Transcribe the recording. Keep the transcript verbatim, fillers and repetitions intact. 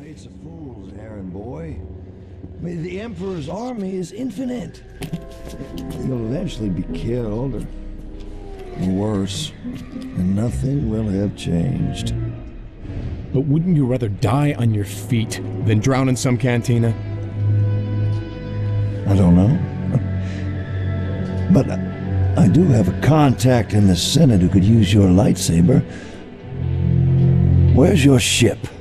race of fools, Errand boy. I mean, the Emperor's army is infinite. You'll eventually be killed, or worse, and nothing will have changed. But wouldn't you rather die on your feet than drown in some cantina? I don't know. But I do have a contact in the Senate who could use your lightsaber. Where's your ship?